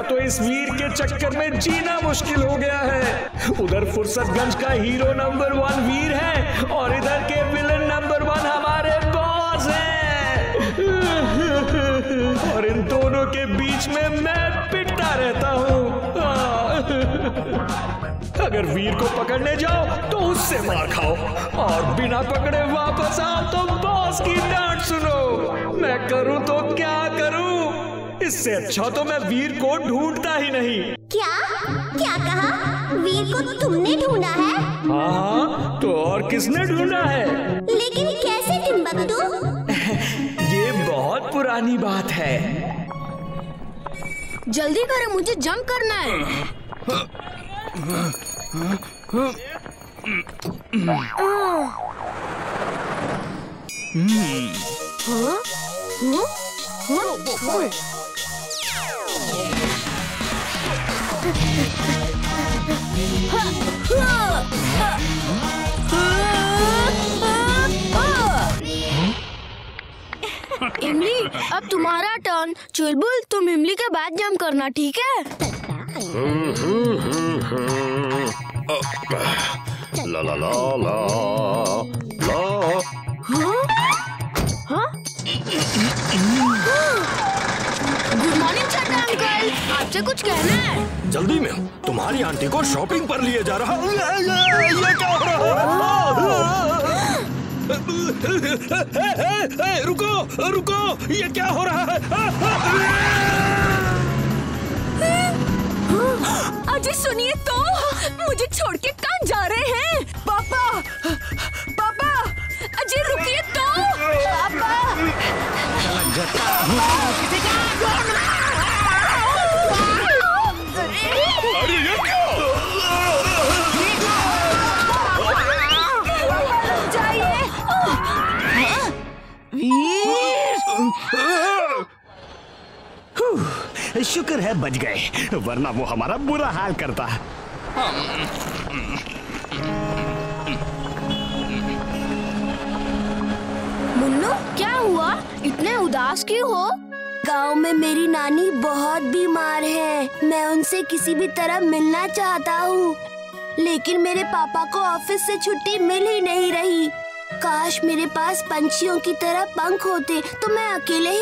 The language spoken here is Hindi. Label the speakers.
Speaker 1: मेरा तो इस वीर के चक्कर में जीना मुश्किल हो गया है। उधर फुर्सतगंज का हीरो नंबर 1 वीर है और इधर के विलन नंबर 1 हमारे बॉस हैं। और इन दोनों के बीच में मैं पिटता रहता हूँ। अगर वीर को पकड़ने जाओ तो उससे मार खाओ और बिना पकड़े वापस आओ तो बॉस की डांट सुनो। मैं करूँ तो क्या करूँ? इससे अच्छा तो मैं वीर को ढूंढता ही नहीं।
Speaker 2: क्या क्या कहा? वीर को तुमने ढूंढा है?
Speaker 1: हाँ, तो और किसने ढूंढा है?
Speaker 2: लेकिन कैसे टिम्बकटू?
Speaker 1: ये बहुत पुरानी बात है।
Speaker 3: जल्दी करें, मुझे जंप करना है। इमली, अब तुम्हारा टर्न। चुलबुल, तुम इमली के बाद जंप करना, ठीक है?
Speaker 4: ला ला ला ला ला।
Speaker 3: गुड मॉर्निंग छोटा अंकल, आपसे कुछ कहना है?
Speaker 4: जल्दी में हूँ, तुम्हारी आंटी को शॉपिंग पर लिए जा रहा हूँ। ये क्या हो रहा है? रुको रुको, ये क्या हो रहा है?
Speaker 3: अजय सुनिए तो, मुझे छोड़ के कहाँ जा रहे हैं? पापा, पापा, अजय रुकिए तो। पापा,
Speaker 4: अरे ये क्या?
Speaker 5: शुक्र है बच गए, वरना वो हमारा बुरा हाल करता।
Speaker 3: मुन्नू, क्या हुआ? इतने उदास क्यों हो?
Speaker 2: गांव में मेरी नानी बहुत बीमार है। मैं उनसे किसी भी तरह मिलना चाहता हूँ, लेकिन मेरे पापा को ऑफिस से छुट्टी मिल ही नहीं रही। काश मेरे पास पंछियों की तरह पंख होते तो मैं अकेले ही